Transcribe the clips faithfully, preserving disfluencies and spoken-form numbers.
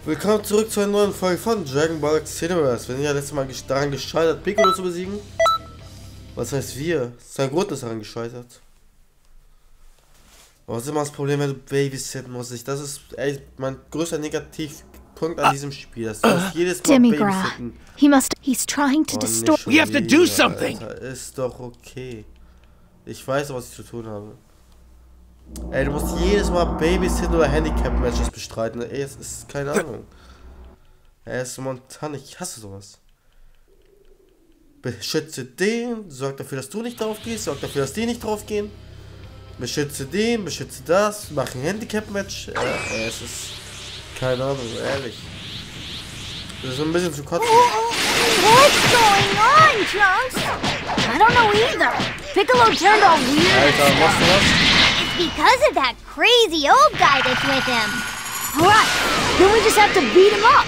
Willkommen zurück zu einer neuen Folge von Dragon Ball Xenoverse. Wir sind ja letztes Mal daran gescheitert, Piccolo zu besiegen. Was heißt wir? Sein Grund ist daran gescheitert. Aber was ist immer das Problem, wenn du babysitten musst? Das ist ey, mein größter Negativpunkt an diesem Spiel. Das ist jedes Mal babysitten. He must. He's trying to distort. We have to do something. Alter, ist doch okay. Ich weiß, was ich zu tun habe. Ey, du musst jedes Mal Babysitten oder Handicap-Matches bestreiten. Ey, es ist keine Ahnung. Er ist momentan, ich hasse sowas. Beschütze den, sorg dafür, dass du nicht drauf gehst, sorg dafür, dass die nicht drauf gehen. Beschütze den, beschütze das, mach ein Handicap-Match. Äh, es ist keine Ahnung, ehrlich. Das ist ein bisschen zu kotzen. What's going on, Trunks? I don't know either. Piccolo turned all weird. Alter, machst du was? Because of that crazy old guy that's with him. Alright, then we just have to beat him up.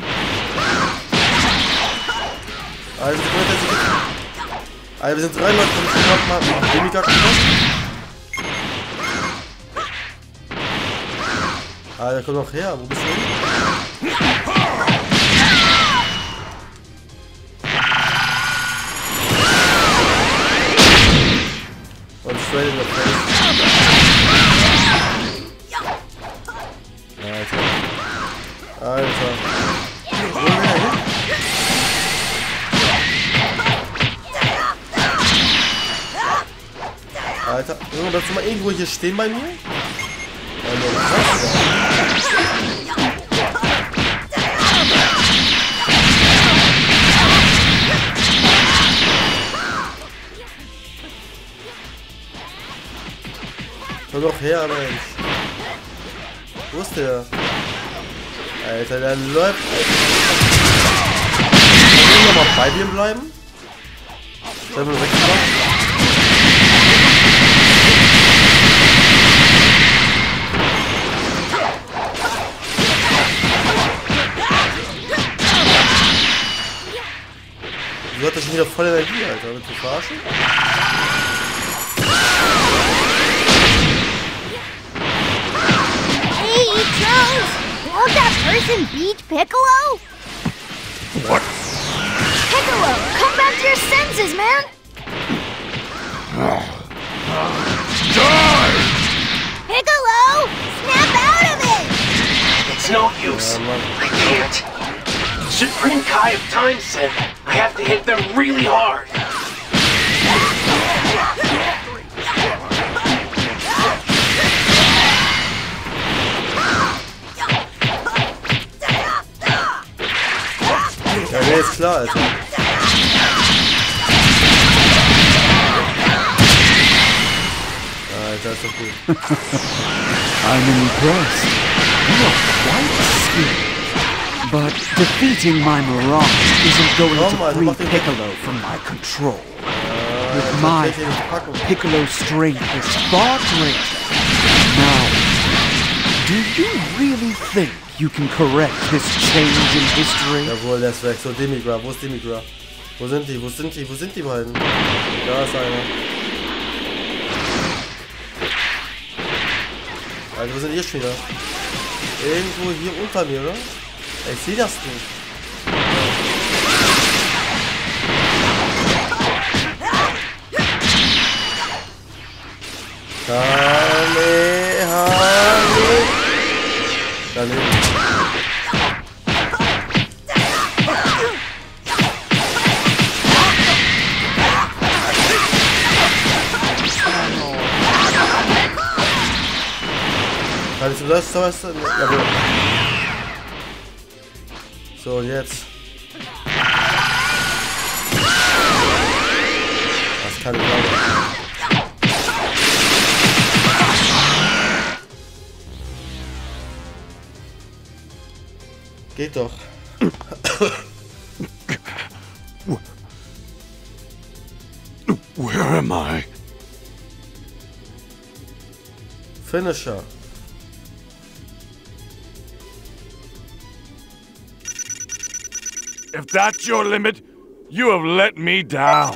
Also, Alter, wir sind drei Leute, die ich gerade mal mit Demigag gemacht. Alter, komm doch her, wo bist du? Und straight in the face. Alter. Alter. Wo will er hin? Alter, Junge, bleibst du mal irgendwo hier stehen bei mir? Komm doch her, Mensch. Wo ist der? Alter, der läuft. Kann ich nochmal bei dir bleiben? Soll ich mal weggelaufen? Du hattest schon wieder voll Energie, Alter. Willst du verarschen? Hey, Trunks! Won't that person beat Piccolo? What? Piccolo, come back to your senses, man! Die! Piccolo! Snap out of it! It's no use. I can't. Supreme Kai of Time said I have to hit them really hard. Ja, nee, ist klar, Alter. Alter, ist doch gut. I'm impressed. You are quite skilled. But defeating my Mirage isn't going to free Piccolo from my control. With my Piccolo's strength is far greater. Now, do you really think you can correct this change in history? Jawohl, der ist weg. So, Demigra, wo ist Demigra? Wo sind die? Wo sind die? Wo sind die beiden? Da ist einer. Alter, wo sind die schon wieder? Irgendwo hier unter mir, oder? Ich sehe das nicht. Kamehame. Daneben. Kannst du das? Was? Jawohl. So, und jetzt. Das kann ich auch. Geht doch. Where am I? Finisher. If that's your limit, you have let me down.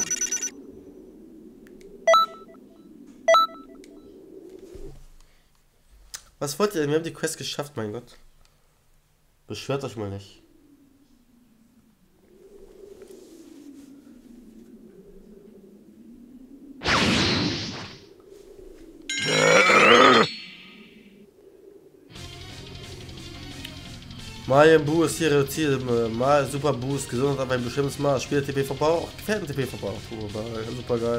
Was wollt ihr denn? Wir haben die Quest geschafft, mein Gott. Beschwert euch mal nicht. Majin Buu ist hier reduziert. Mal Super Boost, Gesundheit auf ein bestimmtes Maß. Spieler T P-Verbrauch, gefährden T P-Verbrauch. Super geil.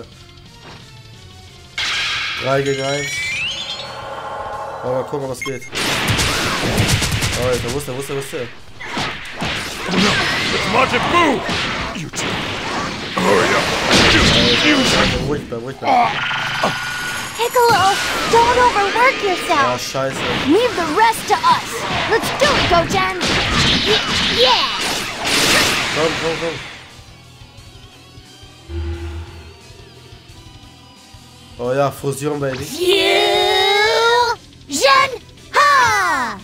drei gegen eins. Mal gucken, was geht. Oh, Alter, wo ist der, wo ist der, wo ist der? Oh no! It's Majin Buu! You two! Hurry up! You two! Ruhig bleib, ruhig bleib. Piccolo, don't overwork Ah, yourself. scheiße. Leave the rest to us. Let's do it, Goten. Y yeah. Komm, komm, komm. Oh ja, Fusion, Baby. Fusion! Ha!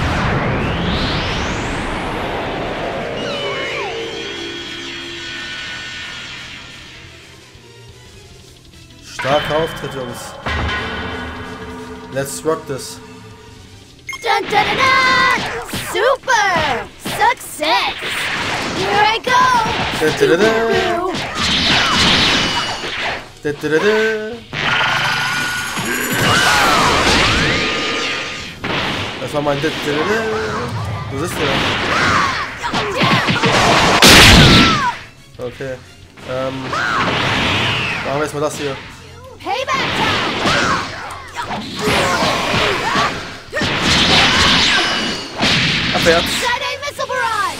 Starker Auftritt, Jungs. Let's rock this. Dun, dun, dun, dun. Super! Success! Here I go! Da, da, da, da. Boo. Da, da, da, da. Das war mein da, da, da, da. Wo ist der? Okay. Ähm. Machen wir jetzt mal das hier. Payback time! Abwärts. Side-A missile barrage!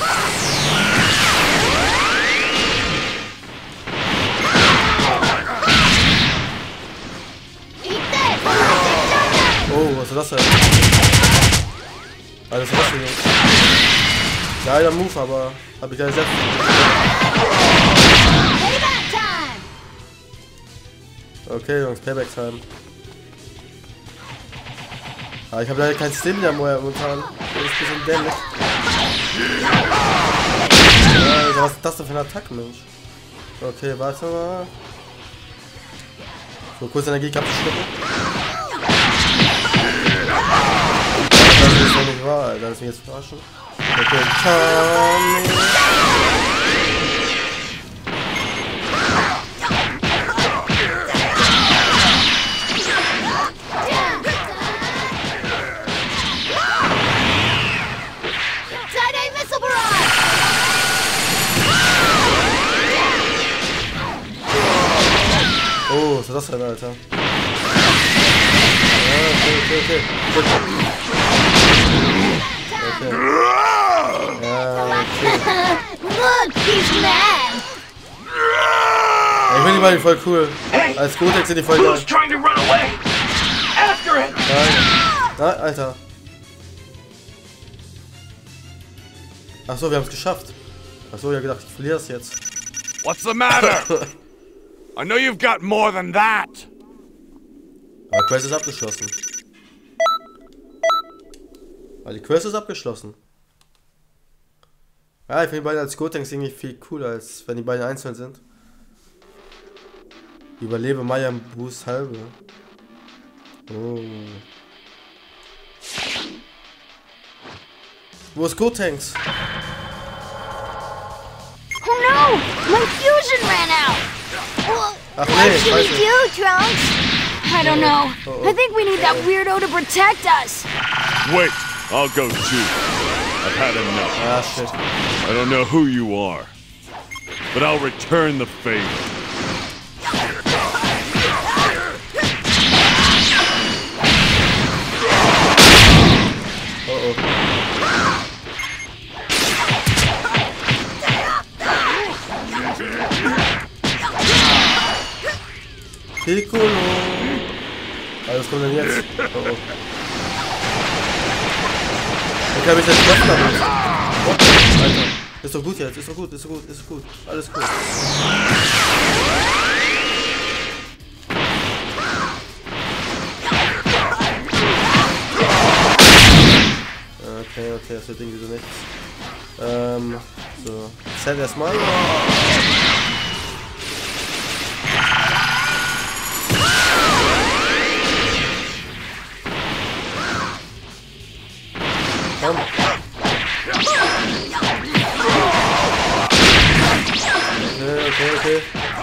Eat this! Oh, was ist das denn? Alles was hier. Geiler Move, aber hab ich gar nicht selbst. Payback time! Okay, Jungs, Payback Time. Ah, ich habe leider kein System mehr momentan. Das ist ein bisschen dämlich. Alter, was ist das denn für eine Attacke, Mensch? Okay, warte mal. So, kurz Energie abzuschlucken. Das ist ja nicht wahr, Alter. Das ist mich jetzt verarschen. Okay, Tommy. Side-A missile barrage! Oh, was ist das denn, Alter? Ja, okay, okay, okay. Okay. Ja, okay. Look, he's mad! Ich finde die beiden voll cool. Hey! Als Gotex sind die voll Who's geil. trying to run away? After it! Nein. Nein, Alter. Achso, wir haben es geschafft. Achso, ich hab gedacht, ich verliere es jetzt. What's the matter? I know you've got more than that. Aber die Quest ist abgeschlossen. Weil die Quest ist abgeschlossen. Ja, ich finde die beiden als Gotenks irgendwie viel cooler, als wenn die beiden einzeln sind. Überlebe Majin Buus halbe. Oh. Wo ist Gotenks? Oh no! My fusion ran out! Well, Ach what nee, should we scheiße. do, Trunks? I don't know. Oh, oh. I think we need that weirdo to protect us. Wait, I'll go too. I've had enough. Ah, shit. I don't know who you are, but I'll return the favor. Oh oh. Piccolo. Ah, was kommt denn jetzt? Oh oh. Ich habe mich jetzt treffen damit. Oh, Alter. Ist doch gut jetzt, ist doch gut, ist doch gut, ist doch gut. Alles gut. Okay, okay, das wird irgendwie so nichts. Ähm, so. Set erstmal. Komm. Okay, okay.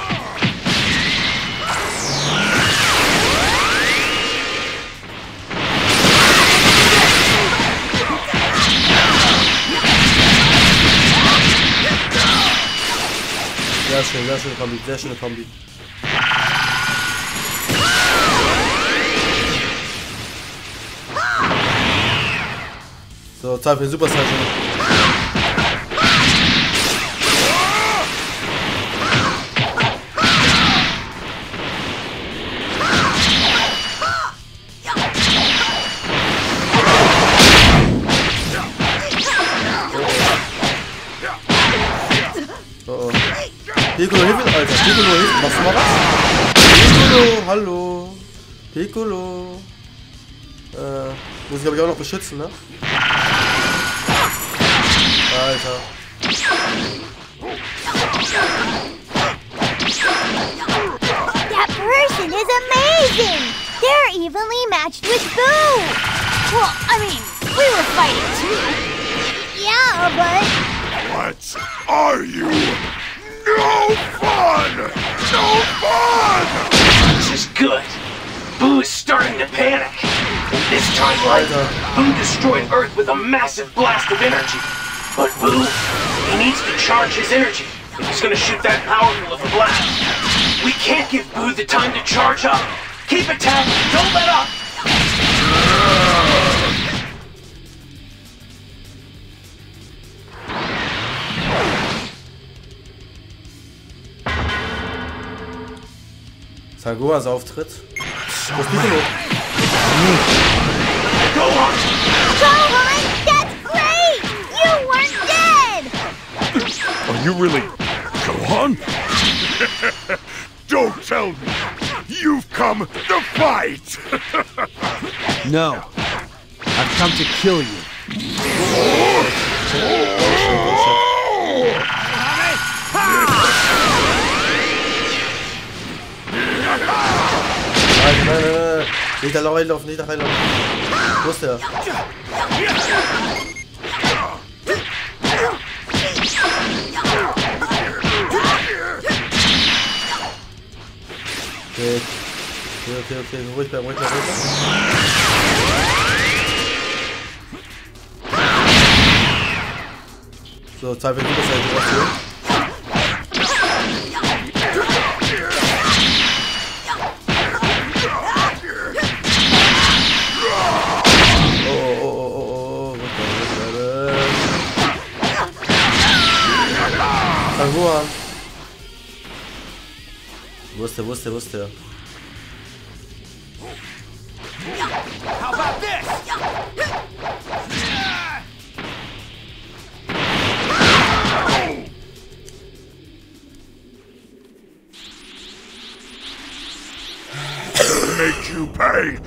Sehr schön, sehr schöne Kombi, sehr schöne Kombi. So, Zeit für den Super Saiyan. Piccolo, hilf mir, Alter. Piccolo, hilf mir. Machst du mal was? Piccolo, hallo. Piccolo. Äh, muss ich aber auch noch beschützen, ne? Alter. That person is amazing! They're evenly matched with Boo! Well, I mean, we were fighting too. Yeah, but... What are you? No fun! No fun! This is good. Boo is starting to panic. In this timeline, Boo destroyed Earth with a massive blast of energy. But Boo, he needs to charge his energy if he's gonna shoot that powerful of a blast. We can't give Boo the time to charge up. Keep attacking, don't let up! Sangoas Auftritt. Wo ist Piccolo? Go on! Gohan, that's great! You weren't dead! Are you really Gohan? Don't tell me! You've come to fight! No. I've come to kill you. Nein, nein, nein, nein. Nicht da reinlaufen, nicht da reinlaufen. Wo ist der? Okay. Okay, okay, okay. Ruhig bleiben, ruhig bleiben, ruhig bleiben. So, Zeit für die Seite rauszuholen. Sangohan. Wo ist der, wo ist der, wo ist der? How about this? Make you pay!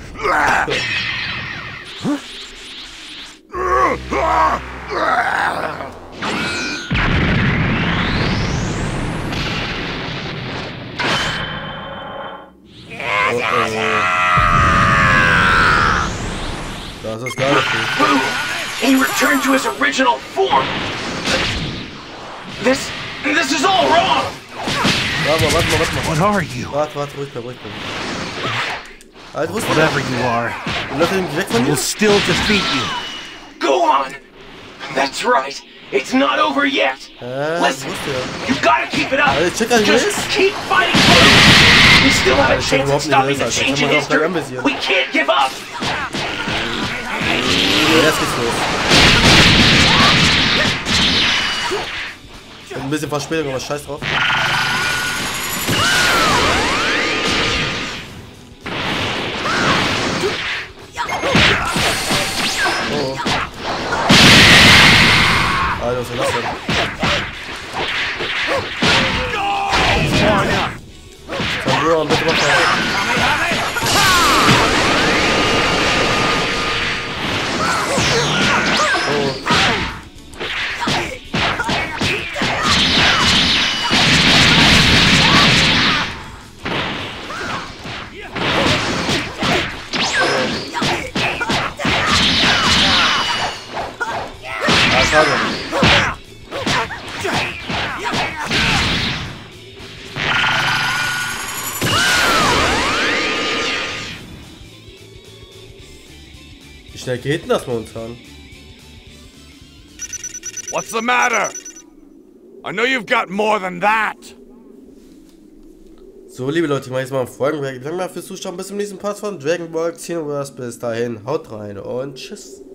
Das ist geil. Boo! He returned to his original form! This... this is all wrong! Warte mal, warte mal, warte mal. What are you? Warte, warte, ruhig bleiben, ruhig bleiben. Alter, wo ist der? Whatever you are, Läuft er nämlich weg von I dir? will still defeat you. Go on! That's right! It's not over yet! Hä? Listen, Wo ist der? you gotta keep it up! Alter, check an Just Race? keep fighting Boo! We still have a Alter, check chance of überhaupt nicht stopping the Race, Alter. change Kann in man doch gleich history! anvisieren. We can't give up! Ja, jetzt geht's los. Bin ein bisschen Verspätung, aber scheiß drauf. Oh. Alter, was ist denn das denn? Sangohan, bitte mach mal. Ah, schade. schnell geht denn das momentan? What's the matter? I know you've got more than that. So, liebe Leute, ich mache jetzt mal ein Folgenwerk. Danke mal fürs Zuschauen. Bis zum nächsten Part von Dragon Ball Xenoverse. Bis dahin, haut rein und tschüss.